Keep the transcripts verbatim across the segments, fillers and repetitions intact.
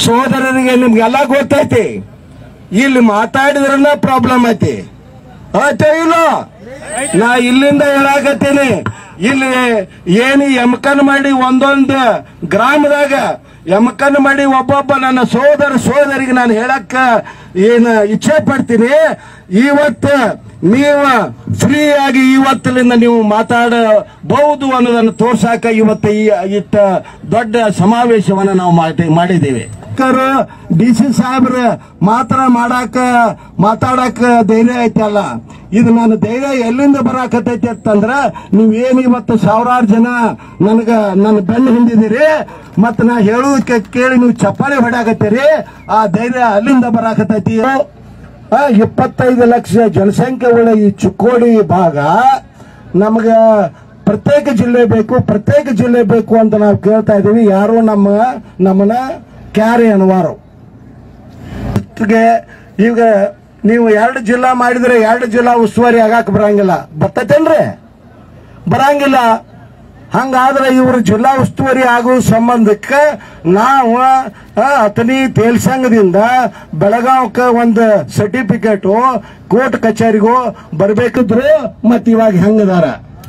ಸೋದರರಿಗೆ ನಿಮ್ಗೆಲ್ಲ ಗೊತ್ತೈತಿ, ಇಲ್ಲಿ ಮಾತಾಡಿದ್ರನ್ನ ಪ್ರಾಬ್ಲಮ್ ಐತಿ. ಆಯ್ತಾ ಇಲ್ಲ? ನಾ ಇಲ್ಲಿಂದ ಹೇಳಾಕತ್ತೀನಿ, ಇಲ್ಲಿ ಏನು ಎಮ್ಕನ್ ಮಾಡಿ ಒಂದೊಂದು ಗ್ರಾಮದಾಗ ಎಮ್ಕನ್ ಮಾಡಿ ಒಬ್ಬೊಬ್ಬ ನನ್ನ ಸೋದರ ಸೋದರಿಗೆ ನಾನು ಹೇಳಕ್ಕ ಏನು ಇಚ್ಛೆ ಪಡ್ತೀನಿ. ಇವತ್ತು ನೀವು ಫ್ರೀ ಆಗಿ ಇವತ್ತಿನಿಂದ ನೀವು ಮಾತಾಡಬಹುದು ಅನ್ನೋದನ್ನು ತೋರ್ಸಾಕ ಇವತ್ತು ಈ ಇತ್ತ ದೊಡ್ಡ ಸಮಾವೇಶವನ್ನು ನಾವು ಮಾಡಿದ್ದೀವಿ. ಡಿ ಸಿ ಸಾಹೇಬ್ರ ಮಾತ್ರ ಮಾಡಾಕ ಮಾತಾಡಕ ಧೈರ್ಯ ಐತಲ್ಲ, ಇದು ನನ್ನ ಧೈರ್ಯ ಎಲ್ಲಿಂದ ಬರಾಕತೈತಿ ಅಂತಂದ್ರ ನೀವೇನು ಇವತ್ತು ಸಾವಿರಾರು ಜನ ನನಗ ನನ್ನ ಬೆನ್ನು ಹಿಂದಿದಿರಿ, ಮತ್ತ ನಾ ಹೇಳುವುದಕ್ಕೆ ಕೇಳಿ ನೀವು ಚಪ್ಪಾಳೆ ಹೊಡಾಕತ್ತೀರಿ. ಆ ಧೈರ್ಯ ಅಲ್ಲಿಂದ ಬರಾಕತೈತಿ. ಇಪ್ಪತ್ತೈದು ಲಕ್ಷ ಜನಸಂಖ್ಯೆ ಉಳ್ಳ ಈ ಚಿಕ್ಕೋಡಿ ಭಾಗ ನಮಗ ಪ್ರತ್ಯೇಕ ಜಿಲ್ಲೆ ಬೇಕು, ಪ್ರತ್ಯೇಕ ಜಿಲ್ಲೆ ಬೇಕು ಅಂತ ನಾವು ಕೇಳ್ತಾ ಇದೀವಿ. ಯಾರು ನಮ್ಮ ನಮ್ಮನ್ನ ಕ್ಯಾರೆ ಅನ್ನುವಾರು. ಈಗ ನೀವು ಎರಡು ಜಿಲ್ಲಾ ಮಾಡಿದ್ರೆ ಎರಡು ಜಿಲ್ಲಾ ಉಸ್ತುವಾರಿ ಆಗಾಕ ಬರಂಗಿಲ್ಲ, ಬರ್ತೈತೇನ್ರಿ? ಬರಂಗಿಲ್ಲ. ಹಂಗಾದ್ರೆ ಇವರು ಜಿಲ್ಲಾ ಉಸ್ತುವಾರಿ ಆಗುವ ಸಂಬಂಧಕ್ಕೆ ನಾವು ಅತನಿ ತೇಲ್ಸಂಗದಿಂದ ಬೆಳಗಾವಕ್ಕೆ ಒಂದು ಸರ್ಟಿಫಿಕೇಟು ಕೋರ್ಟ್ ಕಚೇರಿಗೂ ಬರ್ಬೇಕಿದ್ರು. ಮತ್ ಇವಾಗ ಹೆಂಗದಾರ?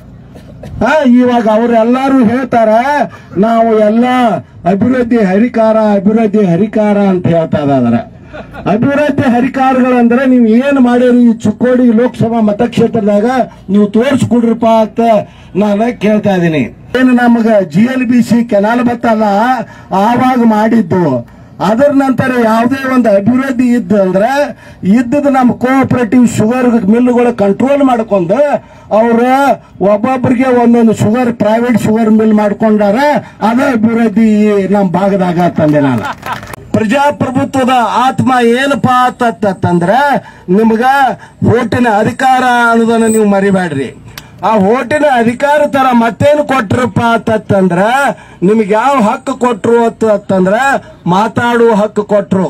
ಇವಾಗ ಅವರೆಲ್ಲರೂ ಹೇಳ್ತಾರ ನಾವು ಎಲ್ಲ ಅಭಿವೃದ್ಧಿ ಹರಿಕಾರ ಅಭಿವೃದ್ಧಿ ಹರಿಕಾರ ಅಂತ ಹೇಳ್ತಾ ಇದಾರೆ. ಅಭಿವೃದ್ಧಿ ಹರಿಕಾರಗಳಂದ್ರೆ ನೀವು ಏನ್ ಮಾಡಿರಿ ಈ ಚಿಕ್ಕೋಡಿ ಲೋಕಸಭಾ ಮತಕ್ಷೇತ್ರದಾಗ ನೀವು ತೋರಿಸ್ಕೊಡ್ರಪ್ಪ ಅಂತ ನಾನು ಕೇಳ್ತಾ ಇದ್ದೀನಿ. ಏನು ನಮಗ G L B C canal ಬತ್ತಲ್ಲ ಆವಾಗ ಮಾಡಿದ್ದು, ಅದರ ನಂತರ ಯಾವುದೇ ಒಂದು ಅಭಿವೃದ್ಧಿ ಇದ್ದು ಅಂದ್ರೆ ಇದ್ದದ ನಮ್ಮ ಕೋಆಪರೇಟಿವ್ ಶುಗರ್ ಮಿಲ್ಗಳು ಕಂಟ್ರೋಲ್ ಮಾಡ್ಕೊಂಡು ಅವ್ರ ಒಬ್ಬೊಬ್ಬರಿಗೆ ಒಂದೊಂದು ಶುಗರ್ ಪ್ರೈವೇಟ್ ಶುಗರ್ ಮಿಲ್ ಮಾಡ್ಕೊಂಡಾರ. ಅದೇ ಅಭಿವೃದ್ಧಿ ನಮ್ಮ ಭಾಗದಾಗ ತಂದೆ. ನಾನು ಪ್ರಜಾಪ್ರಭುತ್ವದ ಆತ್ಮ ಏನಪ್ಪಾ ಅಂತಂದ್ರೆ ನಿಮ್ಗ ಓಟಿನ ಅಧಿಕಾರ ಅನ್ನೋದನ್ನ ನೀವು ಮರಿಬೇಡ್ರಿ. ಆ ಓಟಿನ ಅಧಿಕಾರ ತರ ಮತ್ತೇನು ಕೊಟ್ರಪ್ಪ ಅಂತಂದ್ರ ನಿಮ್ಗೆ ಯಾವ ಹಕ್ಕು ಕೊಟ್ರು ಅಂತಂದ್ರ ಮಾತಾಡುವ ಹಕ್ಕು ಕೊಟ್ರು.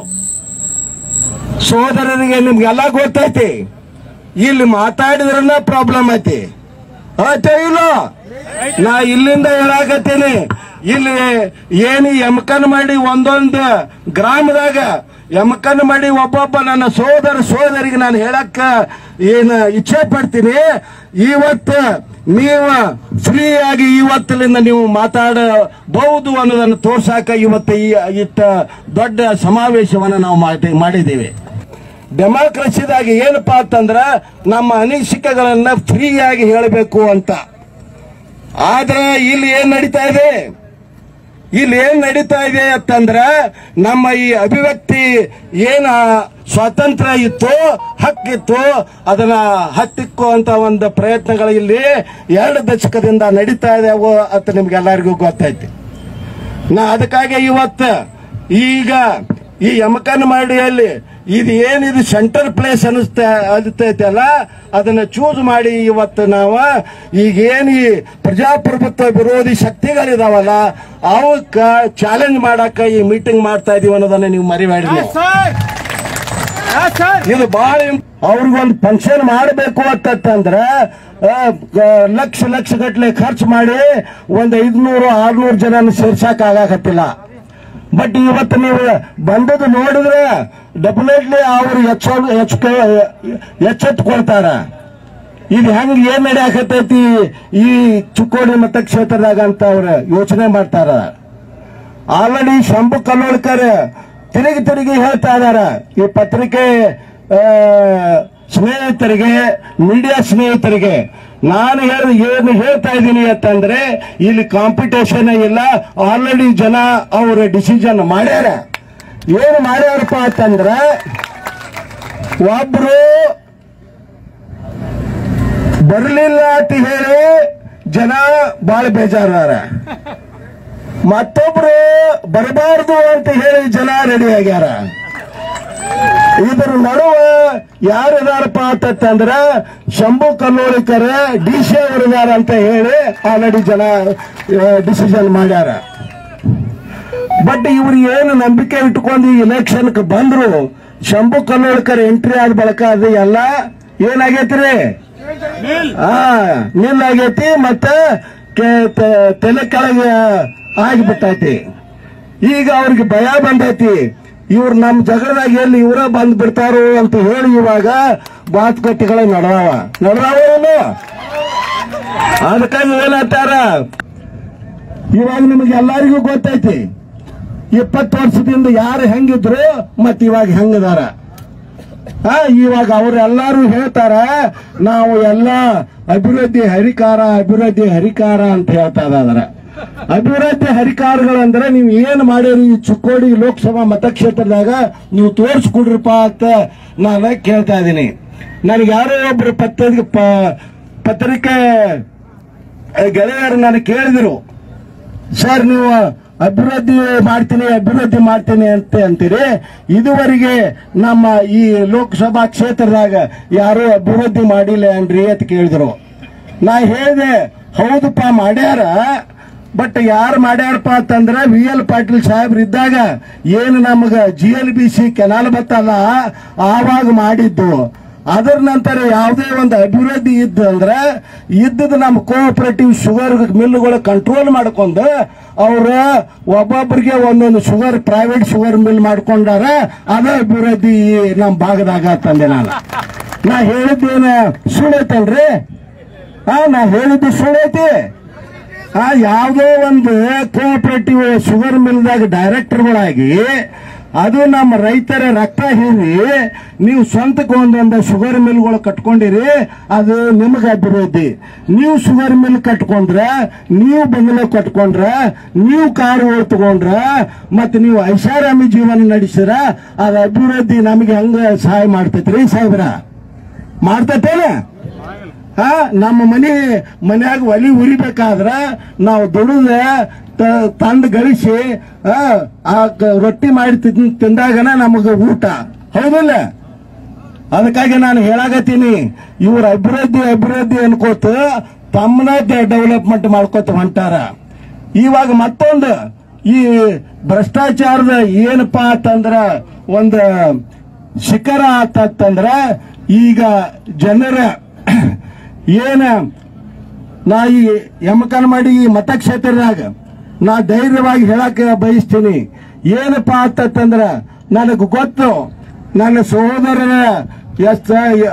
ಸೋದರರಿಗೆ ನಿಮ್ಗೆಲ್ಲ ಗೊತ್ತೈತಿ, ಇಲ್ಲಿ ಮಾತಾಡಿದ್ರನ್ನ ಪ್ರಾಬ್ಲಮ್ ಐತಿ. ಆಯ್ತಾ ಇಲ್ಲ? ನಾ ಇಲ್ಲಿಂದ ಹೇಳಾಕತ್ತೀನಿ, ಇಲ್ಲಿ ಏನು ಎಮ್ಕನ್ ಮಾಡಿ ಒಂದೊಂದು ಗ್ರಾಮದಾಗ ಎಮ್ಕನ್ ಮಾಡಿ ಒಬ್ಬೊಬ್ಬ ನನ್ನ ಸೋದರ ಸೋದರಿಗೆ ನಾನು ಹೇಳಕ್ಕ ಏನು ಇಚ್ಛೆ ಪಡ್ತೀನಿ. ಇವತ್ತು ನೀವು ಫ್ರೀ ಆಗಿ ಇವತ್ತಿನಿಂದ ನೀವು ಮಾತಾಡಬಹುದು ಅನ್ನೋದನ್ನು ತೋರ್ಸಾಕ ಇವತ್ತು ಈ ಇತ್ತ ದೊಡ್ಡ ಸಮಾವೇಶವನ್ನು ನಾವು ಮಾಡಿದ್ದೀವಿ. ಡೆಮಾಕ್ರಸಿದಾಗ ಏನಪ್ಪಾ ಅಂತಂದ್ರ ನಮ್ಮ ಅನಿಸಿಕೆಗಳನ್ನ ಫ್ರೀ ಆಗಿ ಹೇಳಬೇಕು ಅಂತ. ಆದ್ರೆ ಇಲ್ಲಿ ಏನ್ ನಡೀತಾ ಇದೆ ಇಲ್ಲಿ ಏನ್ ನಡೀತಾ ಇದೆ ಅಂತಂದ್ರ ನಮ್ಮ ಈ ಅಭಿವ್ಯಕ್ತಿ ಏನ ಸ್ವಾತಂತ್ರ್ಯ ಇತ್ತು, ಹಕ್ಕಿತ್ತು, ಅದನ್ನ ಹತ್ತಿಕ್ಕುವಂತ ಒಂದು ಪ್ರಯತ್ನಗಳು ಇಲ್ಲಿ ಎರಡು ದಶಕದಿಂದ ನಡೀತಾ ಇದೆ ಅಂತ ನಿಮ್ಗೆಲ್ಲರಿಗೂ ಗೊತ್ತೈತಿ. ನಾ ಅದಕ್ಕಾಗಿ ಇವತ್ತು ಈಗ ಈ ಎಮಕನ್ ಮಾಡಿಯಲ್ಲಿ ಇದು ಏನಿದು ಸೆಂಟರ್ ಪ್ಲೇಸ್ ಅನಿಸ್ತಾ ಅನಿಸ್ತೈತಲ್ಲ ಅದನ್ನ ಚೂಸ್ ಮಾಡಿ ಇವತ್ತು ನಾವು ಈಗೇನು ಈ ಪ್ರಜಾಪ್ರಭುತ್ವ ವಿರೋಧಿ ಶಕ್ತಿಗಳಿದಾವಲ್ಲ ಅವಕ್ಕ ಚಾಲೆಂಜ್ ಮಾಡಕ್ಕ ಈ ಮೀಟಿಂಗ್ ಮಾಡ್ತಾ ಇದೀವಿ ಅನ್ನೋದನ್ನ ನೀವು ಮರಿಬೇಡಿ. ಇದು ಬಹಳ ಅವ್ರಿಗೊಂದು ಫಂಕ್ಷನ್ ಮಾಡಬೇಕು ಅಂತಂದ್ರೆ ಲಕ್ಷ ಲಕ್ಷ ಗಟ್ಟಲೆ ಖರ್ಚು ಮಾಡಿ ಒಂದ್ ಐದ್ನೂರು ಆರ್ನೂರು ಜನ ಸೇರ್ಸಾಕ ಆಗಾಕತ್ತಿಲ್ಲ. ಬಟ್ ಇವತ್ತು ನೀವು ಬಂದದ್ದು ನೋಡಿದ್ರೆ ಡೆಫಿನೆಟ್ಲಿ ಅವರು ಎಚ್ಚ ಎಚ್ಚೆತ್ಕೊಳ್ತಾರ. ಇದು ಹೆಂಗ್ ಏನ್ ನಡೆಯಾಕತೈತಿ ಈ ಚಿಕ್ಕೋಡಿ ಮತಕ್ಷೇತ್ರದಾಗ ಅಂತ ಅವ್ರು ಯೋಚನೆ ಮಾಡ್ತಾರ. ಆಲ್ರೆಡಿ ಶಂಭು ಕಲ್ಲೋಳ್ಕರ್ ತಿರುಗಿ ತಿರುಗಿ ಹೇಳ್ತಾ ಇದಾರ ಈ ಪತ್ರಿಕೆ ಸ್ನೇಹಿತರಿಗೆ, ಮೀಡಿಯಾ ಸ್ನೇಹಿತರಿಗೆ. ನಾನು ಹೇಳ ಏನು ಹೇಳ್ತಾ ಇದ್ದೀನಿ ಅಂತಂದ್ರೆ ಇಲ್ಲಿ ಕಾಂಪಿಟೇಷನ್ ಇಲ್ಲ. ಆಲ್ರೆಡಿ ಜನ ಅವ್ರ ಡಿಸಿಷನ್ ಮಾಡ್ಯಾರ. ಏನು ಮಾಡ್ಯಾರಪ್ಪ ಅಂತಂದ್ರ ಒಬ್ರು ಬರಲಿಲ್ಲ ಅಂತ ಹೇಳಿ ಜನ ಬಾಳ ಬೇಜಾರ, ಮತ್ತೊಬ್ರು ಬರಬಾರ್ದು ಅಂತ ಹೇಳಿ ಜನ ರೆಡಿ ಆಗ್ಯಾರ. ಇದ್ರ ನಡುವೆ ಯಾರಿದಾರಪ್ಪ ಅಂತಂದ್ರ ಶಂಭು ಕಲ್ಲೋಳಿಕರ್ ಡಿ ಸಿ ಅವರಿದಾರ ಅಂತ ಹೇಳಿ ಆಲ್ರೆಡಿ ಜನ ಡಿಸಿಷನ್ ಮಾಡ್ಯಾರ. ಬಟ್ ಇವ್ರು ಏನು ನಂಬಿಕೆ ಇಟ್ಕೊಂಡು ಈ ಎಲೆಕ್ಷನ್ ಬಂದ್ರು, ಶಂಭು ಕಲ್ಲೋಳಿಕರ್ ಎಂಟ್ರಿ ಆದ ಬಳಕ ಅದು ಎಲ್ಲ ಏನಾಗೈತ್ರಿ ಹಾ ನಿಲ್ ಆಗೈತಿ, ಮತ್ತೆ ತಲೆ ಕೆಳಗೆ ಆಗಿಬಿಟ್ಟೈತಿ. ಈಗ ಅವ್ರಿಗೆ ಭಯ ಬಂದೈತಿ, ಇವ್ರು ನಮ್ ಜಗಳದಾಗ ಎಲ್ಲಿ ಇವರ ಬಂದ್ ಬಿಡ್ತಾರೋ ಅಂತ ಹೇಳಿ ಇವಾಗ ಮಾತುಕತೆಗಳ ನಡೆದಾವ ನಡೆದಾವ ಅದಕ್ಕಾಗಿ ಏನಂತಾರ, ಇವಾಗ ನಿಮಗೆ ಎಲ್ಲರಿಗೂ ಗೊತ್ತೈತಿ ಇಪ್ಪತ್ತು ವರ್ಷದಿಂದ ಯಾರು ಹೆಂಗಿದ್ರು ಮತ್ ಇವಾಗ ಹೆಂಗದಾರ. ಆ ಇವಾಗ ಅವ್ರೆಲ್ಲಾರು ಹೇಳ್ತಾರ ನಾವು ಎಲ್ಲ ಅಭಿವೃದ್ಧಿ ಹರಿಕಾರ ಅಭಿವೃದ್ಧಿ ಹರಿಕಾರ ಅಂತ ಹೇಳ್ತಾ ಇದಾರ. ಅಭಿವೃದ್ಧಿ ಹರಿಕಾರಗಳಂದ್ರೆ ನೀವು ಏನ್ ಮಾಡಿರಿ ಈ ಚಿಕ್ಕೋಡಿ ಲೋಕಸಭಾ ಮತಕ್ಷೇತ್ರದಾಗ ನೀವು ತೋರಿಸ್ಕೊಡ್ರಿಪ್ಪ ಅಂತ ನಾನು ಕೇಳ್ತಾ ಇದ್ದೀನಿ. ನನಗೆ ಯಾರೋ ಒಬ್ರು ಪತ್ರಿಕೆ ಪತ್ರಿಕೆ ಗೆಳೆಯರು ನನಗೆ ಕೇಳಿದ್ರು, ಸರ್ ನೀವು ಅಭಿವೃದ್ಧಿ ಮಾಡ್ತೀನಿ ಅಭಿವೃದ್ಧಿ ಮಾಡ್ತೀನಿ ಅಂತ ಅಂತೀರಿ, ಇದುವರೆಗೆ ನಮ್ಮ ಈ ಲೋಕಸಭಾ ಕ್ಷೇತ್ರದಾಗ ಯಾರು ಅಭಿವೃದ್ಧಿ ಮಾಡಿಲ್ಲ ಅನ್ರಿ ಅಂತ ಕೇಳಿದ್ರು. ನಾ ಹೇಳಿದೆ ಹೌದಪ್ಪ ಮಾಡ್ಯಾರ, ಬಟ್ ಯಾರು ಮಾಡ್ಯಾರಪ್ಪ ಅಂತಂದ್ರೆ ವಿ ಎಲ್ ಪಾಟೀಲ್ ಸಾಹೇಬ್ರು ಇದ್ದಾಗ ಏನು ನಮಗ G L B C canal ಬತ್ತಲ್ಲ ಆವಾಗ ಮಾಡಿದ್ದು. ಅದರ ನಂತರ ಯಾವುದೇ ಒಂದು ಅಭಿವೃದ್ಧಿ ಇದ್ದು ಅಂದ್ರೆ ಇದ್ದದ ನಮ್ಮ ಕೋಆಪರೇಟಿವ್ ಶುಗರ್ ಮಿಲ್ಗಳು ಕಂಟ್ರೋಲ್ ಮಾಡ್ಕೊಂಡು ಅವ್ರ ಒಬ್ಬೊಬ್ಬರಿಗೆ ಒಂದೊಂದು ಶುಗರ್ ಪ್ರೈವೇಟ್ ಶುಗರ್ ಮಿಲ್ ಮಾಡ್ಕೊಂಡಾರ. ಅದ ಅಭಿವೃದ್ಧಿ ನಮ್ಮ ಭಾಗದಾಗ ತಂದೆ. ನಾನು ನಾ ಹೇಳಿದ್ದೇನ ಸುಳ್ಳೈತಲ್ರಿ? ಆ ನಾ ಹೇಳಿದ್ದು ಸುಳ್ಳೈತಿ. ಆ ಯಾವುದೋ ಒಂದು ಕೋಆಪರೇಟಿವ್ ಶುಗರ್ ಮಿಲ್ದಾಗ ಡೈರೆಕ್ಟರ್ಗಳಾಗಿ ಅದು ನಮ್ಮ ರೈತರ ರಕ್ತ ಹೀರಿ ನೀವು ಸ್ವಂತಕ್ಕೆ ಒಂದೊಂದು ಶುಗರ್ ಮಿಲ್ಗಳು ಕಟ್ಕೊಂಡಿರಿ, ಅದು ನಿಮಗೆ ಅಭಿವೃದ್ಧಿ. ನೀವು ಶುಗರ್ ಮಿಲ್ ಕಟ್ಕೊಂಡ್ರ, ನೀವು ಬಂಗಲೆ ಕಟ್ಕೊಂಡ್ರ, ನೀವು ಕಾರುಗಳು ತಗೊಂಡ್ರ, ಮತ್ತೆ ನೀವು ಐಷಾರಾಮಿ ಜೀವನ ನಡೆಸಿರ, ಅದು ಅಭಿವೃದ್ಧಿ ನಮಗೆ ಹಂಗ ಸಹಾಯ ಮಾಡ್ತೈತ್ರಿ ಸಾಹೇಬ್ರ? ಮಾಡ್ತೈತೇನ? ಹಾ ನಮ್ಮ ಮನೆ ಮನ್ಯಾಗ ಒಲಿ ಉರಿಬೇಕಾದ್ರ ನಾವು ದುಡಿದ ತಂದು ಗಳಿಸಿ ಆ ರೊಟ್ಟಿ ಮಾಡಿ ತಿಂದಾಗನ ನಮಗ ಊಟ, ಹೌದಿಲ್ಲ? ಅದಕ್ಕಾಗಿ ನಾನು ಹೇಳಾಗತ್ತೀನಿ, ಇವ್ರ ಅಭಿವೃದ್ಧಿ ಅಭಿವೃದ್ಧಿ ಅನ್ಕೋತ ತಮ್ಮನ ಡೆವಲಪ್ಮೆಂಟ್ ಮಾಡ್ಕೋತ ಹೊಂಟಾರ. ಇವಾಗ ಮತ್ತೊಂದು ಈ ಭ್ರಷ್ಟಾಚಾರದ ಏನಪ್ಪಾ ಅಂತಂದ್ರ ಒಂದು ಶಿಖರ ಆತಂದ್ರ ಈಗ ಜನರ ಏನ ನಾ ಈ ಯಮಕನ್ ಮಾಡಿ ಈ ಮತಕ್ಷೇತ್ರದಾಗ ನಾ ಧೈರ್ಯವಾಗಿ ಹೇಳಕ್ಕೆ ಬಯಸ್ತೀನಿ. ಏನಪ್ಪಾ ಅಂತಂದ್ರ ನನಗೆ ಗೊತ್ತು, ನನ್ನ ಸಹೋದರರ ಎಷ್ಟ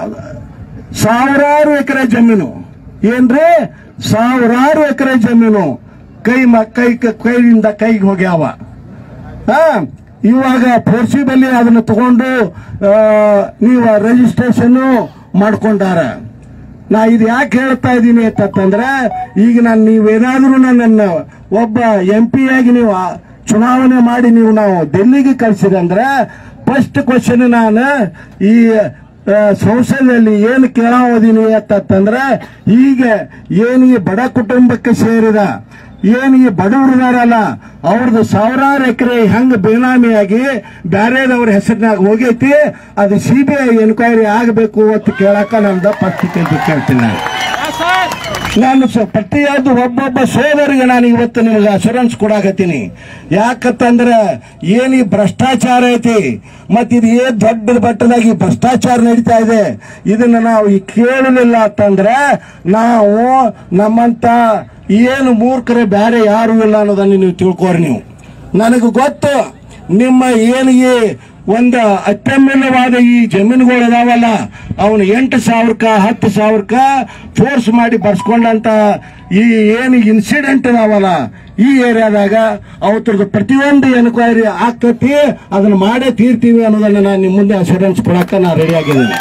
ಸಾವಿರಾರು ಎಕರೆ ಜಮೀನು, ಏನ್ರಿ ಸಾವಿರಾರು ಎಕರೆ ಜಮೀನು ಕೈ ಕೈ ಕೈಯಿಂದ ಕೈಗೆ ಹೋಗ್ಯಾವ. ಹಾ ಇವಾಗ ಫೋರ್ಸಿಬಲಿ ಅದನ್ನ ತಗೊಂಡು ನೀವು ರಿಜಿಸ್ಟ್ರೇಷನ್ ಮಾಡ್ಕೊಂಡಾರ. ನಾ ಇದು ಯಾಕೆ ಹೇಳ್ತಾ ಇದ್ದೀನಿ ಅಂತಂದ್ರೆ, ಈಗ ನಾನು ನೀವೇನಾದ್ರೂ ನನ್ನನ್ನು ಒಬ್ಬ ಎಂ ಪಿ ಆಗಿ ನೀವು ಚುನಾವಣೆ ಮಾಡಿ ನೀವು ನಾವು ಡೆಲ್ಲಿಗೆ ಕಳಿಸಿದೆ ಅಂದ್ರೆ ಫಸ್ಟ್ ಕ್ವಶನ್ ನಾನು ಈ ಸಂಸದಲ್ಲಿ ಏನು ಕೇಳೋದೀನಿ ಅಂತಂದ್ರೆ, ಈಗ ಏನು ಈ ಬಡ ಕುಟುಂಬಕ್ಕೆ ಸೇರಿದ ಏನು ಈ ಬಡವರಿದಾರಲ್ಲ ಅವ್ರದ್ದು ಸಾವಿರಾರು ಎಕರೆ ಹೆಂಗ ಬೇನಾಮಿಯಾಗಿ ಬ್ಯಾರೇದವ್ರ ಹೆಸರಿನಾಗ ಹೋಗೈತಿ, ಅದು ಸಿ ಬಿ ಐ ಎನ್ಕ್ವೈರಿ ಆಗಬೇಕು ಅಂತ ಕೇಳಕ ನಮ್ದು ಪತ್ರಿಕೆ ಕೇಳ್ತೀನಿ. ನಾನು ನಾನು ಪ್ರತಿಯೊಂದು ಒಬ್ಬೊಬ್ಬ ಸೋದರಿಗೆ ನಾನು ಇವತ್ತು ನಿಮಗೆ ಅಶೂರೆನ್ಸ್ ಕೊಡಾಕತ್ತೀನಿ. ಯಾಕಂತಂದ್ರೆ ಏನು ಈ ಭ್ರಷ್ಟಾಚಾರ ಐತಿ, ಮತ್ ಇದು ಏನ್ ದೊಡ್ಡ ಮಟ್ಟದಾಗ ಈ ಭ್ರಷ್ಟಾಚಾರ ನಡೀತಾ ಇದೆ, ಇದನ್ನ ನಾವು ಈ ಕೇಳಲಿಲ್ಲ ಅಂತಂದ್ರೆ ನಾವು ನಮ್ಮಂತ ಏನು ಮೂರ್ಖರೇ ಬೇರೆ ಯಾರು ಇಲ್ಲ ಅನ್ನೋದನ್ನ ನೀವು ತಿಳ್ಕೋರಿ. ನೀವು ನನಗೆ ಗೊತ್ತು ನಿಮ್ಮ ಏನು ಈ ಒಂದು ಅತ್ಯಮೂಲ್ಯವಾದ ಈ ಜಮೀನುಗಳು ಅದಾವಲ್ಲ ಅವನು ಎಂಟು ಸಾವಿರಕ್ಕ ಹತ್ತು ಸಾವಿರಕ್ಕ ಫೋರ್ಸ್ ಮಾಡಿ ಬರ್ಸ್ಕೊಂಡಂತ ಈ ಏನು ಇನ್ಸಿಡೆಂಟ್ ಅದಾವಲ್ಲ ಈ ಏರಿಯಾದಾಗ ಅವತ್ತರದ ಪ್ರತಿಯೊಂದು ಎನ್ಕ್ವೈರಿ ಆಗ್ತತಿ, ಅದನ್ನ ಮಾಡೇ ತೀರ್ತೀವಿ ಅನ್ನೋದನ್ನ ನಾನು ನಿಮ್ಮ ಮುಂದೆ ಅಶೂರೆನ್ಸ್ ಕೊಡಕ್ಕ ನಾ ರೆಡಿ ಆಗಿದ್ದೀನಿ.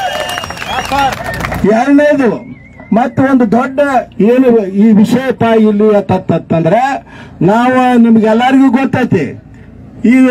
ಎರಡನೇದು ಮತ್ತೆ ಒಂದು ದೊಡ್ಡ ಏನು ಈ ವಿಷಯಪ್ಪ ಇಲ್ಲಿ ಅಂತಂದ್ರೆ, ನಾವು ನಿಮ್ಗೆಲ್ಲರಿಗೂ ಗೊತ್ತೈತಿ ಈಗ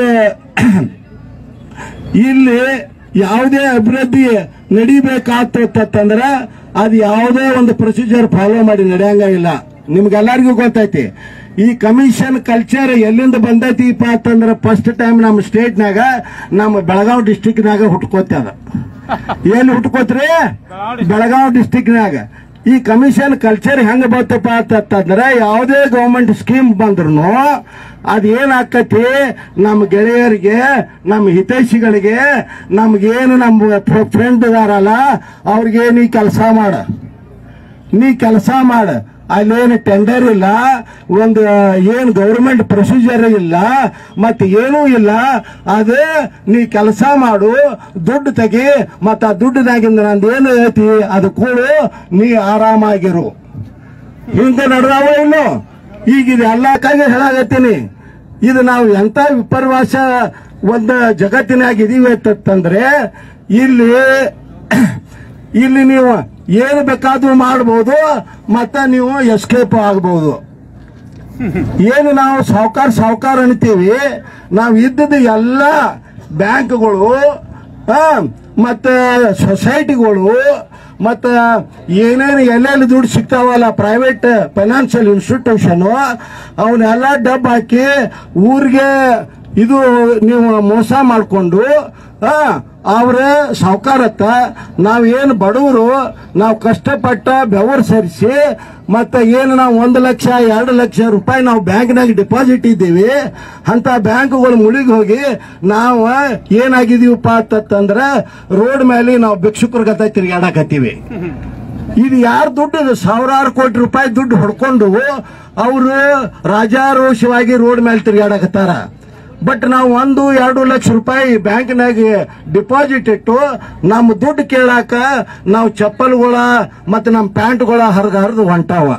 ಇಲ್ಲಿ ಯಾವುದೇ ಅಭಿವೃದ್ಧಿ ನಡಿಬೇಕಾಗ್ತಂದ್ರೆ ಅದು ಯಾವುದೇ ಒಂದು ಪ್ರೊಸೀಜರ್ ಫಾಲೋ ಮಾಡಿ ನಡೆಯಂಗ ಇಲ್ಲ. ನಿಮ್ಗೆಲ್ಲರಿಗೂ ಗೊತ್ತೈತಿ ಈ ಕಮಿಷನ್ ಕಲ್ಚರ್ ಎಲ್ಲಿಂದ ಬಂದೈತಿಪ್ಪ ಅಂತಂದ್ರೆ ಫಸ್ಟ್ ಟೈಮ್ ನಮ್ಮ ಸ್ಟೇಟ್ನಾಗ ನಮ್ಮ ಬೆಳಗಾವಿ ಡಿಸ್ಟಿಕ್ನಾಗ ಹುಟ್ಕೋತದ. ಎಲ್ಲಿ ಹುಟ್ಕೋತ್ರಿ? ಬೆಳಗಾವಿ ಡಿಸ್ಟಿಕ್ನಾಗ. ಈ ಕಮಿಷನ್ ಕಲ್ಚರ್ ಹೆಂಗ ಬರ್ತಪ್ಪ ಅಂತಂದ್ರೆ ಯಾವುದೇ ಗವರ್ಮೆಂಟ್ ಸ್ಕೀಮ್ ಬಂದ್ರು ಅದೇನಾಕತಿ ನಮ್ಮ ಗೆಳೆಯರಿಗೆ ನಮ್ಮ ಹಿತೈಷಿಗಳಿಗೆ ನಮ್ಗೇನು ನಮ್ಮ ಫ್ರೆಂಡ್ ಇದಾರಲ್ಲ ಅವ್ರಿಗೆ ನೀ ಕೆಲಸ ಮಾಡ ನೀ ಕೆಲಸ ಮಾಡ ಅಲ್ಲೇನು ಟೆಂಡರ್ ಇಲ್ಲ, ಒಂದು ಏನು ಗೌರ್ಮೆಂಟ್ ಪ್ರೊಸೀಜರ್ ಇಲ್ಲ, ಮತ್ತೆ ಏನೂ ಇಲ್ಲ. ಅದೇ ನೀ ಕೆಲಸ ಮಾಡು, ದುಡ್ಡು ತೆಗಿ, ಮತ್ತ ಆ ದುಡ್ಡಿನಾಗಿಂದ ನಂದು ಏನು ಐತಿ ಅದು ಕೂಡು, ನೀ ಆರಾಮಾಗಿರು. ಹಿಂದೆ ನಡೆದಾವ ಇನ್ನು ಈಗ ಇದು ಎಲ್ಲಕ್ಕಾಗಿ ಹೇಳಾಗತ್ತೀನಿ. ಇದು ನಾವು ಎಂತ ವಿಪರ್ಯಾಸ ಒಂದು ಜಗತ್ತಿನಾಗ ಇದೀವಿ ಅಂತಂದ್ರೆ ಇಲ್ಲಿ ಇಲ್ಲಿ ನೀವು ಏನು ಬೇಕಾದ್ರೂ ಮಾಡಬಹುದು, ಮತ್ತೆ ನೀವು ಎಸ್ಕೇಪ್ ಆಗಬಹುದು. ಏನು ನಾವು ಸಾವುಕಾರ ಸಾವುಕಾರ ಅಂತೀವಿ, ನಾವು ಇದ್ದದ್ದು ಎಲ್ಲ ಬ್ಯಾಂಕ್ಗಳು ಮತ್ತೆ ಸೊಸೈಟಿಗಳು ಮತ್ತೆ ಏನೇನು ಎಲ್ಲೆಲ್ಲಿ ದುಡ್ಡು ಸಿಗ್ತಾವಲ್ಲ ಪ್ರೈವೇಟ್ ಫೈನಾನ್ಷಿಯಲ್ ಇನ್ಸ್ಟಿಟ್ಯೂಷನ್ ಅವನ್ನೆಲ್ಲ ಡಬ್ ಹಾಕಿ ಊರಿಗೆ ಇದು ನೀವು ಮೋಸ ಮಾಡಿಕೊಂಡು ಅವ್ರ ಸಾವುಕಾರತ್ತ ನಾವೇನು ಬಡವರು ನಾವು ಕಷ್ಟಪಟ್ಟ ಬೆವರು ಸರಿಸಿ ಮತ್ತೆ ಏನು ನಾವು ಒಂದು ಲಕ್ಷ ಎರಡು ಲಕ್ಷ ರೂಪಾಯಿ ನಾವು ಬ್ಯಾಂಕ್ನಾಗ ಡಿಪಾಸಿಟ್ ಇದ್ದೀವಿ ಅಂತ ಬ್ಯಾಂಕ್ಗಳು ಮುಳುಗಿ ಹೋಗಿ ನಾವು ಏನಾಗಿದೀವಪ್ಪ ಅಂತಂದ್ರೆ ರೋಡ್ ಮೇಲೆ ನಾವು ಭಿಕ್ಷುಕರ ಗತ ತಿರುಗಾಡಕತ್ತೀವಿ. ಇದು ಯಾರು ದುಡ್ಡು ಸಾವಿರಾರು ಕೋಟಿ ರೂಪಾಯಿ ದುಡ್ಡು ಹೊಡ್ಕೊಂಡು ಅವರು ರಾಜಾರೋಷವಾಗಿ ರೋಡ್ ಮೇಲೆ ತಿರುಗಾಡಕತ್ತಾರ. ಬಟ್ ನಾವು ಒಂದು ಎರಡು ಲಕ್ಷ ರೂಪಾಯಿ ಬ್ಯಾಂಕ್ನಾಗ ಡಿಪಾಸಿಟ್ ಇಟ್ಟು ನಮ್ಮ ದುಡ್ಡು ಕೇಳಾಕ ನಾವು ಚಪ್ಪಲ್ಗಳ ಮತ್ತೆ ನಮ್ಮ ಪ್ಯಾಂಟ್ಗಳ ಹರಿದು ಹರಿದು ಹೊಂಟಾವ.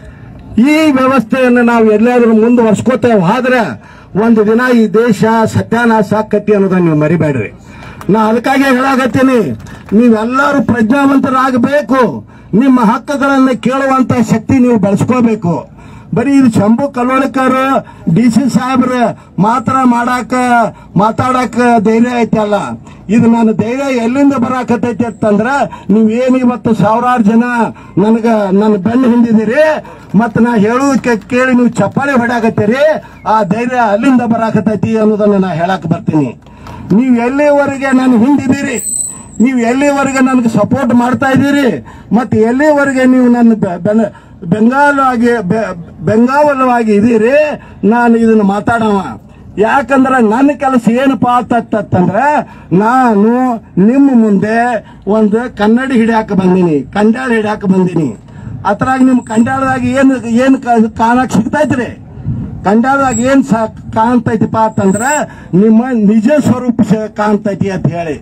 ಈ ವ್ಯವಸ್ಥೆಯನ್ನು ನಾವು ಎಲ್ಲಾದ್ರೂ ಮುಂದುವರ್ಸ್ಕೋತೇವೆ ಆದ್ರೆ ಒಂದು ದಿನ ಈ ದೇಶ ಸತ್ಯಾನಾಶ ಆಕತಿ ಅನ್ನೋದನ್ನ ನೀವು ಮರಿಬೇಡ್ರಿ. ನಾ ಅದಕ್ಕಾಗಿ ಹೇಳಾಕತ್ತೀನಿ, ನೀವೆಲ್ಲರೂ ಪ್ರಜ್ಞಾವಂತರಾಗಬೇಕು. ನಿಮ್ಮ ಹಕ್ಕುಗಳನ್ನು ಕೇಳುವಂತ ಶಕ್ತಿ ನೀವು ಬೆಳೆಸ್ಕೋಬೇಕು. ಬರೀ ಇದು ಶಂಭು ಕಲ್ಲೋಳಿಕರ್ ಡಿ ಸಿ ಸಾಹೇಬ್ರ ಮಾತ್ರ ಮಾಡಾಕ ಮಾತಾಡಕ ಧೈರ್ಯ ಐತಲ್ಲ, ಇದು ನನ್ನ ಧೈರ್ಯ ಎಲ್ಲಿಂದ ಬರಾಕತೈತಿ ಅಂತಂದ್ರ ನೀವೇನು ಇವತ್ತು ಸಾವಿರಾರು ಜನ ನನಗ ನನ್ನ ಬೆನ್ನು ಹಿಂದಿದಿರಿ ಮತ್ತ ನಾ ಹೇಳುವುದಕ್ಕೆ ಕೇಳಿ ನೀವು ಚಪ್ಪಾಳೆ ಹೊಡಾಕತ್ತೀರಿ, ಆ ಧೈರ್ಯ ಅಲ್ಲಿಂದ ಬರಾಕತೈತಿ ಅನ್ನೋದನ್ನ ನಾ ಹೇಳಕ್ ಬರ್ತೀನಿ. ನೀವು ಎಲ್ಲಿವರೆಗೆ ನಾನು ಹಿಂದಿದ್ದೀರಿ, ನೀವು ಎಲ್ಲಿವರೆಗೆ ನನಗೆ ಸಪೋರ್ಟ್ ಮಾಡ್ತಾ ಇದ್ದೀರಿ, ಮತ್ತೆ ಎಲ್ಲಿವರೆಗೆ ನೀವು ನನ್ನ ಬೆಂಗಾಲವಾಗಿ ಬೆಂಗಾವಲವಾಗಿ ಇದೀರಿ, ನಾನು ಇದನ್ನ ಮಾತಾಡವ. ಯಾಕಂದ್ರೆ ನನ್ನ ಕೆಲಸ ಏನಪ್ಪಾ ಅಂತಂದ್ರೆ ನಾನು ನಿಮ್ಮ ಮುಂದೆ ಒಂದು ಕನ್ನಡಿ ಹಿಡಿಯಾಕ ಬಂದೀನಿ, ಕಂಡಾಳ ಹಿಡಿಯಾಕ ಬಂದೀನಿ. ಅದ್ರಾಗ ನಿಮ್ ಕಂಡಾಳದಾಗ ಏನು ಏನು ಕಾಣಕ್ ಸಿಗ್ತೈತ್ರಿ? ಕಂಡಾಳದಾಗ ಏನ್ ಕಾಣ್ತೈತಿಪ್ಪ ಅಂತಂದ್ರ ನಿಮ್ಮ ನಿಜ ಸ್ವರೂಪ ಕಾಣ್ತೈತಿ ಅಂತ ಹೇಳಿ.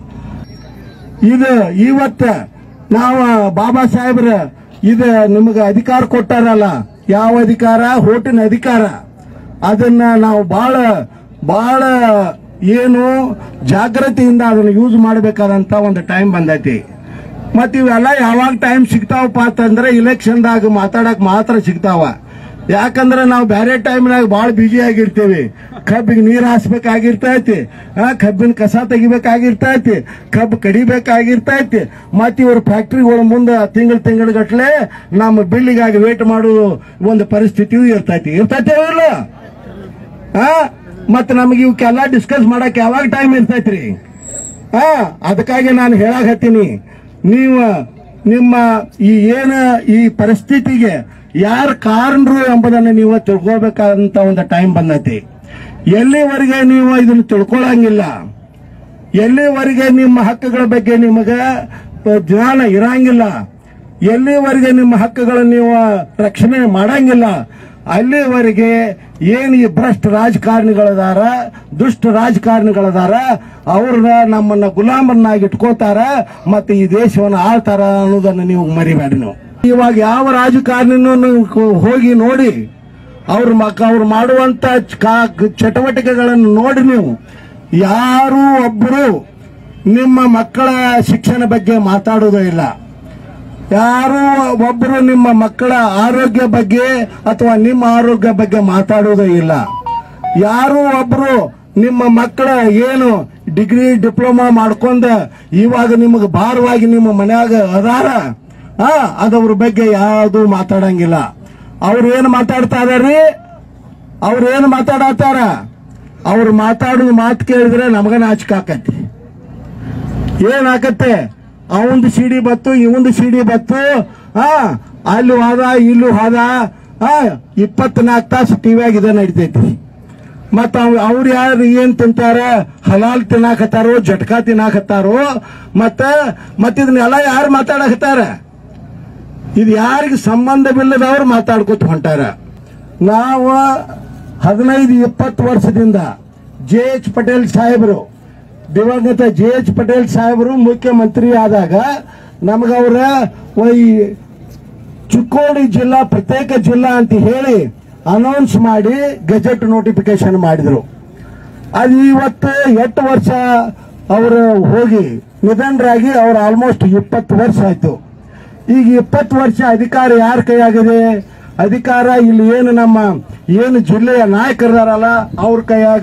ಇದು ಇವತ್ತ ನಾವು ಬಾಬಾ ಸಾಹೇಬ್ರ ಇದು ನಿಮಗೆ ಅಧಿಕಾರ ಕೊಟ್ಟಾರಲ್ಲ, ಯಾವ ಅಧಿಕಾರ? ಓಟಿನ ಅಧಿಕಾರ. ಅದನ್ನ ನಾವು ಬಹಳ ಬಹಳ ಏನು ಜಾಗೃತಿಯಿಂದ ಅದನ್ನ ಯೂಸ್ ಮಾಡಬೇಕಾದಂತ ಒಂದು ಟೈಮ್ ಬಂದೈತಿ. ಮತ್ ಇವೆಲ್ಲ ಯಾವಾಗ ಟೈಮ್ ಸಿಗ್ತಾವಪ್ಪ ಅಂತಂದ್ರೆ ಇಲೆಕ್ಷನ್ದಾಗ ಮಾತಾಡಕ್ ಮಾತ್ರ ಸಿಗ್ತಾವ. ಯಾಕಂದ್ರೆ ನಾವು ಬೇರೆ ಟೈಮ್ನಾಗ ಬಹಳ ಬಿಜಿ ಆಗಿರ್ತೀವಿ. ಕಬ್ಬಿಗೆ ನೀರ್ ಹಾಸ್ಬೇಕಾಗಿರ್ತೈತಿ, ಕಬ್ಬಿನ ಕಸ ತೆಗಿಬೇಕಾಗಿರ್ತೈತಿ, ಕಬ್ಬು ಕಡಿಬೇಕಾಗಿರ್ತೈತಿ, ಮತ್ ಇವ್ರ ಫ್ಯಾಕ್ಟ್ರಿಗಳ ಮುಂದೆ ತಿಂಗಳ ತಿಂಗಳ ಗಟ್ಲೆ ನಮ್ಮ ಬಿಲ್ಲಿಗಾಗಿ ವೇಟ್ ಮಾಡೋ ಒಂದು ಪರಿಸ್ಥಿತಿಯೂ ಇರ್ತೈತಿ ಇರ್ತೈತಿ ಇಲ್ಲ? ಹಾ ಮತ್ ನಮಗೆ ಇವಕ್ಕೆಲ್ಲ ಡಿಸ್ಕಸ್ ಮಾಡಕ್ ಯಾವಾಗ ಟೈಮ್ ಇರ್ತೈತ್ರಿ? ಹಾ ಅದಕ್ಕಾಗಿ ನಾನು ಹೇಳಾಕತ್ತೀನಿ, ನೀವು ನಿಮ್ಮ ಈ ಏನ ಈ ಪರಿಸ್ಥಿತಿಗೆ ಯಾರು ಕಾರಣರು ಎಂಬುದನ್ನು ನೀವು ತಿಳ್ಕೊಳ್ಬೇಕಾದಂತ ಒಂದು ಟೈಮ್ ಬಂದೈತಿ. ಎಲ್ಲಿವರೆಗೆ ನೀವು ಇದನ್ನು ತಿಳ್ಕೊಳ್ಳಂಗಿಲ್ಲ, ಎಲ್ಲಿವರೆಗೆ ನಿಮ್ಮ ಹಕ್ಕುಗಳ ಬಗ್ಗೆ ನಿಮಗೆ ಜ್ಞಾನ ಇರಂಗಿಲ್ಲ, ಎಲ್ಲಿವರೆಗೆ ನಿಮ್ಮ ಹಕ್ಕುಗಳನ್ನು ನೀವು ರಕ್ಷಣೆ ಮಾಡಂಗಿಲ್ಲ, ಅಲ್ಲಿವರೆಗೆ ಏನು ಈ ಭ್ರಷ್ಟ ರಾಜಕಾರಣಿಗಳದಾರ, ದುಷ್ಟ ರಾಜಕಾರಣಿಗಳದಾರ, ಅವ್ರನ್ನ ನಮ್ಮನ್ನ ಗುಲಾಮನ್ನಾಗಿ ಇಟ್ಕೋತಾರ ಮತ್ತೆ ಈ ದೇಶವನ್ನು ಆಳ್ತಾರ ಅನ್ನೋದನ್ನ ನೀವು ಮರಿಬೇಡಿ. ನೀವು ಇವಾಗ ಯಾವ ರಾಜಕಾರಣಿನೂ ಹೋಗಿ ನೋಡಿ, ಅವ್ರ ಮಕ್ಕ ಅವ್ರು ಮಾಡುವಂತ ಚಟುವಟಿಕೆಗಳನ್ನು ನೋಡಿ ನೀವು ಯಾರು ಒಬ್ಬರು ನಿಮ್ಮ ಮಕ್ಕಳ ಶಿಕ್ಷಣ ಬಗ್ಗೆ ಮಾತಾಡೋದೇ ಇಲ್ಲ, ಯಾರು ಒಬ್ಬರು ನಿಮ್ಮ ಮಕ್ಕಳ ಆರೋಗ್ಯ ಬಗ್ಗೆ ಅಥವಾ ನಿಮ್ಮ ಆರೋಗ್ಯ ಬಗ್ಗೆ ಮಾತಾಡೋದೇ ಇಲ್ಲ, ಯಾರು ಒಬ್ಬರು ನಿಮ್ಮ ಮಕ್ಕಳ ಏನು ಡಿಗ್ರಿ ಡಿಪ್ಲೊಮಾ ಮಾಡ್ಕೊಂಡ ಇವಾಗ ನಿಮಗೆ ಭಾರವಾಗಿ ನಿಮ್ಮ ಮನ್ಯಾಗ ಅದಾರ ಹಾ ಅದವ್ರ ಬಗ್ಗೆ ಯಾವುದು ಮಾತಾಡಂಗಿಲ್ಲ. ಅವ್ರು ಏನು ಮಾತಾಡ್ತಾ ಇದಾರ್ರಿ? ಅವ್ರು ಏನು ಮಾತಾಡತ್ತಾರ? ಅವ್ರು ಮಾತಾಡೋದು ಮಾತು ಕೇಳಿದ್ರೆ ನಮಗ ನಾಚಿಕೆ ಆಕತಿ. ಏನಾಕತ್ತೆ? ಅವಂದು ಸಿಡಿ ಬತ್ತು, ಇವಂದು ಸಿಡಿ ಬತ್ತು, ಹಾ ಅಲ್ಲಿ ಹೋದ ಇಲ್ಲೂ ಹೋದ, ಹಾ ಇಪ್ಪತ್ನಾಲ್ಕು ತಾಸು ಟಿವಿಯಾಗ ಇದ ನಡಿತೈತಿ. ಮತ್ತ ಅವ್ರು ಯಾರು ಏನ್ ತಿಂತಾರ? ಹಲಾಲ್ ತಿನ್ನಾಕತ್ತಾರೋ, ಜಟ್ಕಾ ತಿನ್ನಾಕತ್ತಾರೋ, ಮತ್ತ ಮತ್ತಿದನ್ನೆಲ್ಲ ಯಾರು ಮಾತಾಡಕತ್ತಾರ? ಇದು ಯಾರಿಗೆ ಸಂಬಂಧವಿಲ್ಲದವ್ರು ಮಾತಾಡ್ಕೊತ ಹೊಂಟಾರ. ನಾವು ಹದಿನೈದು ಇಪ್ಪತ್ತು ವರ್ಷದಿಂದ ಜೆ ಎಚ್ ಪಟೇಲ್ ಸಾಹೇಬರು, ದಿವಂಗತ ಜೆ ಎಚ್ ಪಟೇಲ್ ಸಾಹೇಬರು ಮುಖ್ಯಮಂತ್ರಿ ಆದಾಗ ನಮಗವ್ರ ಈ ಚಿಕ್ಕೋಡಿ ಜಿಲ್ಲಾ ಪ್ರತ್ಯೇಕ ಜಿಲ್ಲಾ ಅಂತ ಹೇಳಿ ಅನೌನ್ಸ್ ಮಾಡಿ ಗೆಜೆಟ್ ನೋಟಿಫಿಕೇಶನ್ ಮಾಡಿದ್ರು. ಅದು ಇವತ್ತು ಎಷ್ಟು ವರ್ಷ ಅವರು ಹೋಗಿ ನಿಧನರಾಗಿ ಅವ್ರು ಆಲ್ಮೋಸ್ಟ್ ಇಪ್ಪತ್ತು ವರ್ಷ ಆಯ್ತು. ಈಗ ಇಪ್ಪತ್ತು ವರ್ಷ ಅಧಿಕಾರ ಯಾರ ಕೈಯಾಗಿದೆ? ಅಧಿಕಾರ ಇಲ್ಲಿ ಏನು ನಮ್ಮ ಏನು ಜಿಲ್ಲೆಯ ನಾಯಕರಿದಾರಲ್ಲ ಅವ್ರ ಕೈಯಾಗ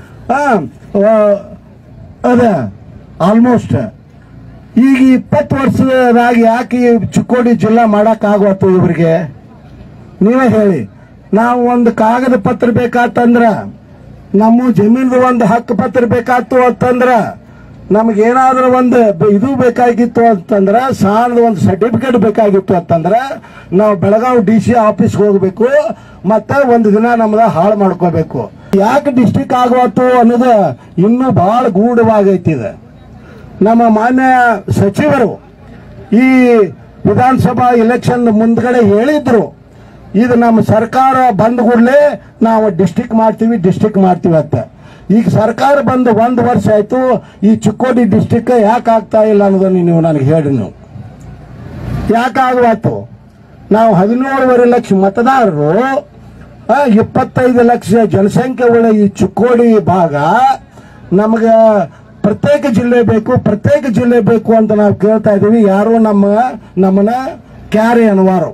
ಅದ ಆಲ್ಮೋಸ್ಟ್. ಈಗ ಇಪ್ಪತ್ತು ವರ್ಷದಾಗ ಯಾಕೆ ಚಿಕ್ಕೋಡಿ ಜಿಲ್ಲಾ ಮಾಡಕ್ ಆಗವತ್ತು ಇವರಿಗೆ? ನೀವೇ ಹೇಳಿ. ನಾವು ಒಂದು ಕಾಗದ ಪತ್ರ ಬೇಕಾತಂದ್ರ, ನಮ್ಮ ಜಮೀನ್ದು ಒಂದು ಹಕ್ಕು ಪತ್ರ ಬೇಕಾತು ಅಂತಂದ್ರ, ನಮಗೇನಾದ್ರೂ ಒಂದು ಇದು ಬೇಕಾಗಿತ್ತು ಅಂತಂದ್ರ, ಸಾಲದ ಒಂದು ಸರ್ಟಿಫಿಕೇಟ್ ಬೇಕಾಗಿತ್ತು ಅಂತಂದ್ರ ನಾವು ಬೆಳಗಾವಿ ಡಿ ಸಿ ಆಫೀಸ್ಗೆ ಹೋಗ್ಬೇಕು, ಮತ್ತೆ ಒಂದು ದಿನ ನಮ್ದ ಹಾಳು ಮಾಡ್ಕೋಬೇಕು. ಯಾಕೆ ಡಿಸ್ಟಿಕ್ ಆಗವತ್ತು ಅನ್ನೋದು ಇನ್ನೂ ಬಹಳ ಗೂಢವಾಗೈತಿದೆ. ನಮ್ಮ ಮಾನ್ಯ ಸಚಿವರು ಈ ವಿಧಾನಸಭಾ ಎಲೆಕ್ಷನ್ ಮುಂದ್ಗಡೆ ಹೇಳಿದ್ರು, ಇದು ನಮ್ಮ ಸರ್ಕಾರ ಬಂದ ಕೂಡಲೇ ನಾವು ಡಿಸ್ಟಿಕ್ ಮಾಡ್ತೀವಿ ಡಿಸ್ಟಿಕ್ ಮಾಡ್ತೀವಿ ಅಂತ. ಈಗ ಸರ್ಕಾರ ಬಂದು ಒಂದು ವರ್ಷ ಆಯ್ತು, ಈ ಚಿಕ್ಕೋಡಿ ಡಿಸ್ಟಿಕ್ ಯಾಕೆ ಆಗ್ತಾ ಇಲ್ಲ ಅನ್ನೋದನ್ನು ನೀವು ನನಗೆ ಹೇಳಿ. ನೀವು ಯಾಕೆ ಆಗವಾತು? ನಾವು ಹದಿನೇಳುವರೆ ಲಕ್ಷ ಮತದಾರರು, ಇಪ್ಪತ್ತೈದು ಲಕ್ಷ ಜನಸಂಖ್ಯೆ ಉಳ್ಳ ಈ ಚಿಕ್ಕೋಡಿ ಭಾಗ ನಮಗೆ ಪ್ರತ್ಯೇಕ ಜಿಲ್ಲೆ ಬೇಕು, ಪ್ರತ್ಯೇಕ ಜಿಲ್ಲೆ ಬೇಕು ಅಂತ ನಾವು ಕೇಳ್ತಾ ಇದೀವಿ. ಯಾರು ನಮ್ಮ ನಮ್ಮನ್ನ ಕ್ಯಾರೆ ಅನ್ನುವಾರು.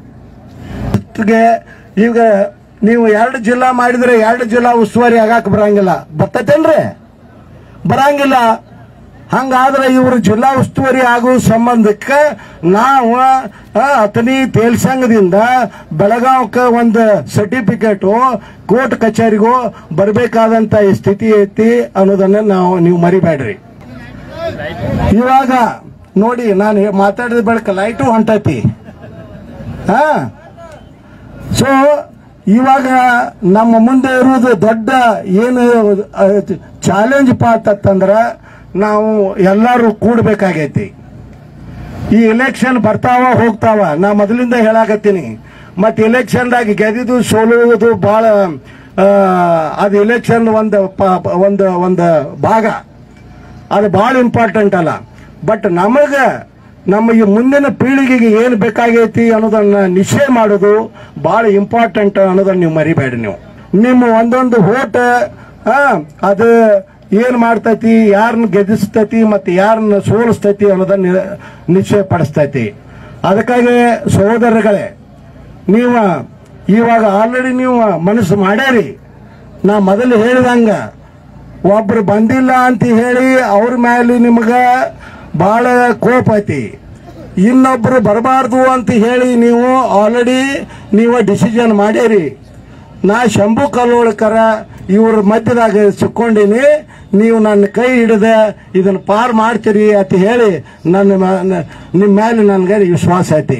ಈಗ ನೀವು ಎರಡು ಜಿಲ್ಲಾ ಮಾಡಿದ್ರೆ ಎರಡು ಜಿಲ್ಲಾ ಉಸ್ತುವಾರಿ ಆಗಾಕ ಬರಂಗಿಲ್ಲ. ಬರ್ತೈತೇನ್ರಿ? ಬರಂಗಿಲ್ಲ. ಹಂಗಾದ್ರೆ ಇವರು ಜಿಲ್ಲಾ ಉಸ್ತುವಾರಿ ಆಗುವ ಸಂಬಂಧಕ್ಕೆ ನಾವು ಅತನಿ ತೇಲ್ಸಂಗದಿಂದ ಬೆಳಗಾವಕ್ಕೆ ಒಂದು ಸರ್ಟಿಫಿಕೇಟು ಕೋರ್ಟ್ ಕಚೇರಿಗೂ ಬರಬೇಕಾದಂತ ಸ್ಥಿತಿ ಐತಿ ಅನ್ನೋದನ್ನ ನಾವು ನೀವು ಮರಿಬೇಡ್ರಿ. ಇವಾಗ ನೋಡಿ, ನಾನು ಮಾತಾಡಿದ ಬಳಿಕ ಲೈಟು ಹೊಂಟೈತಿ. ಹಾ, ಸೊ ಇವಾಗ ನಮ್ಮ ಮುಂದೆ ಇರುವುದು ದೊಡ್ಡ ಏನು ಚಾಲೆಂಜ್ ಪಾತ್ ಅಂತಂದ್ರ, ನಾವು ಎಲ್ಲರೂ ಕೂಡಬೇಕಾಗೈತಿ. ಈ ಎಲೆಕ್ಷನ್ ಬರ್ತಾವ ಹೋಗ್ತಾವ. ನಾ ಮೊದಲಿಂದ ಹೇಳಾಕತ್ತೀನಿ. ಮತ್ತೆ ಎಲೆಕ್ಷನ್ದಾಗ ಗೆದ್ದಿದ್ದು ಸೋಲುವುದು ಬಹಳ ಅದು ಎಲೆಕ್ಷನ್ ಒಂದು ಒಂದು ಒಂದು ಭಾಗ, ಅದು ಬಹಳ ಇಂಪಾರ್ಟೆಂಟ್ ಅಲ್ಲ. ಬಟ್ ನಮಗ ನಮ್ಮ ಈ ಮುಂದಿನ ಪೀಳಿಗೆಗೆ ಏನು ಬೇಕಾಗೈತಿ ಅನ್ನೋದನ್ನ ನಿಶ್ಚಯ ಮಾಡೋದು ಬಹಳ ಇಂಪಾರ್ಟೆಂಟ್ ಅನ್ನೋದನ್ನ ನೀವು ಮರಿಬೇಡಿ. ನೀವು ನಿಮ್ಮ ಒಂದೊಂದು ಹೋಟ್ ಅದು ಏನ್ ಮಾಡ್ತೈತಿ, ಯಾರನ್ನ ಗೆದಿಸ್ತೈತಿ ಮತ್ತೆ ಯಾರನ್ನ ಸೋಲಿಸ್ತೈತಿ ಅನ್ನೋದನ್ನ ನಿಶ್ಚಯ ಪಡಿಸ್ತೈತಿ. ಅದಕ್ಕಾಗಿ ಸಹೋದರಗಳೇ, ನೀವು ಇವಾಗ ಆಲ್ರೆಡಿ ನೀವು ಮನಸ್ಸು ಮಾಡ್ಯಾರಿ. ನಾ ಮೊದಲು ಹೇಳಿದಂಗ ಒಬ್ರು ಬಂದಿಲ್ಲ ಅಂತ ಹೇಳಿ ಅವ್ರ ಮೇಲೆ ನಿಮ್ಗ ಬಹಳ ಕೋಪ ಐತಿ. ಇನ್ನೊಬ್ರು ಬರಬಾರ್ದು ಅಂತ ಹೇಳಿ ನೀವು ಆಲ್ರೆಡಿ ನೀವು ಡಿಸಿಷನ್ ಮಾಡ್ಯಾರಿ. ನಾ ಶಂಭು ಕಲ್ಲೋಳಕರ ಇವ್ರ ಮಧ್ಯದಾಗ ಸಿಕ್ಕೊಂಡಿನಿ, ನೀವು ನನ್ನ ಕೈ ಹಿಡಿದ ಇದನ್ನ ಪಾರ್ ಮಾಡ್ತೀರಿ ಅಂತ ಹೇಳಿ ನನ್ನ ನಿಮ್ಮ ಮೇಲೆ ನನಗೆ ವಿಶ್ವಾಸ ಐತಿ.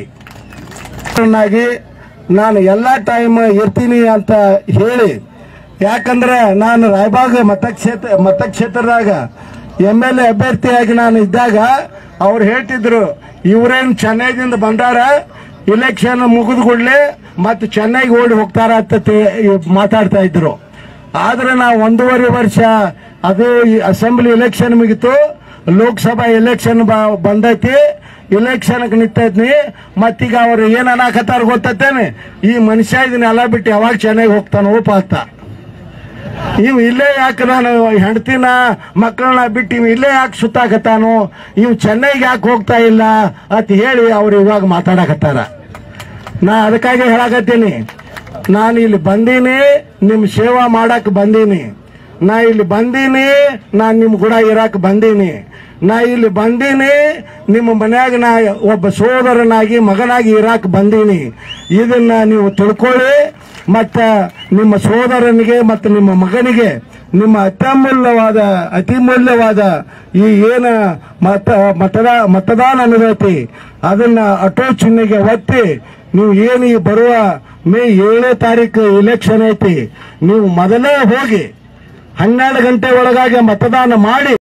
ನಾನು ಎಲ್ಲ ಟೈಮ್ ಇರ್ತೀನಿ ಅಂತ ಹೇಳಿ, ಯಾಕಂದ್ರೆ ನಾನು ರಾಯಬಾಗ ಮತಕ್ಷೇತ್ರ ಮತಕ್ಷೇತ್ರದಾಗ ಎಮ್ ಎಲ್ ಎ ಅಭ್ಯರ್ಥಿಯಾಗಿ ನಾನು ಇದ್ದಾಗ ಅವ್ರು ಹೇಳ್ತಿದ್ರು, ಇವ್ರೇನು ಚೆನ್ನೈದಿಂದ ಬಂದಾರ, ಇಲೆಕ್ಷನ್ ಮುಗಿದ ಕೂಡಲೇ ಮತ್ತೆ ಚೆನ್ನೈಗೆ ಓಡಿ ಹೋಗ್ತಾರ ಅಂತ ಮಾತಾಡ್ತಾ ಇದ್ರು. ಆದ್ರೆ ನಾವು ಒಂದೂವರೆ ವರ್ಷ ಅದು ಅಸೆಂಬ್ಲಿ ಎಲೆಕ್ಷನ್ ಮುಗಿತು, ಲೋಕಸಭಾ ಎಲೆಕ್ಷನ್ ಬಂದೈತಿ, ಇಲೆಕ್ಷನ್ ನಿಂತೈತ್ನಿ. ಮತ್ತೀಗ ಅವ್ರು ಏನ್ ಅನಾಕತ್ತಾರ ಗೊತ್ತೇನೆ, ಈ ಮನುಷ್ಯ ಇದನ್ನೆಲ್ಲ ಬಿಟ್ಟು ಯಾವಾಗ ಚೆನ್ನೈಗೆ ಹೋಗ್ತಾನೋ ಪಾತ, ಇವ್ ಇಲ್ಲೇ ಯಾಕೆ ನಾನು ಹೆಂಡತಿನ ಮಕ್ಕಳನ್ನ ಬಿಟ್ಟು ಇವ್ ಇಲ್ಲೇ ಯಾಕೆ ಸುತ್ತಾಕತ್ತಾನು, ಇವ್ ಚೆನ್ನೈಗೆ ಯಾಕೆ ಹೋಗ್ತಾ ಇಲ್ಲ ಅಂತ ಹೇಳಿ ಅವ್ರು ಇವಾಗ ಮಾತಾಡಕತ್ತಾರ. ನಾ ಅದಕ್ಕಾಗಿ ಹೇಳಕತ್ತೀನಿ, ನಾನು ಇಲ್ಲಿ ಬಂದೀನಿ, ನಿಮ್ ಸೇವಾ ಮಾಡಕ್ ಬಂದೀನಿ. ನಾ ಇಲ್ಲಿ ಬಂದೀನಿ, ನಾನ್ ನಿಮ್ ಕೂಡ ಇರಾಕ್ ಬಂದೀನಿ. ನಾ ಇಲ್ಲಿ ಬಂದೀನಿ, ನಿಮ್ಮ ಮನ್ಯಾಗ ನಾ ಒಬ್ಬ ಸೋದರನಾಗಿ ಮಗನಾಗಿ ಇರಾಕ್ ಬಂದೀನಿ. ಇದನ್ನ ನೀವು ತಿಳ್ಕೊಳ್ಳಿ. ಮತ್ತ ನಿಮ್ಮ ಸೋದರನಿಗೆ ಮತ್ತು ನಿಮ್ಮ ಮಗನಿಗೆ ನಿಮ್ಮ ಅತ್ಯಮೂಲ್ಯವಾದ ಅತಿ ಮೂಲ್ಯವಾದ ಈ ಏನ ಮತ ಮತದಾ ಮತದಾನ ಅನ್ನೋದೈತಿ ಅದನ್ನ ಅಟೋ ಚಿಹ್ನೆಗೆ ಒತ್ತಿ ನೀವು ಏನು ಈ ಬರುವ ಮೇ ಏಳನೇ ತಾರೀಕು ಇಲೆಕ್ಷನ್ ಐತಿ, ನೀವು ಮೊದಲೇ ಹೋಗಿ ಹನ್ನೆರಡು ಗಂಟೆ ಒಳಗಾಗಿ ಮತದಾನ ಮಾಡಿ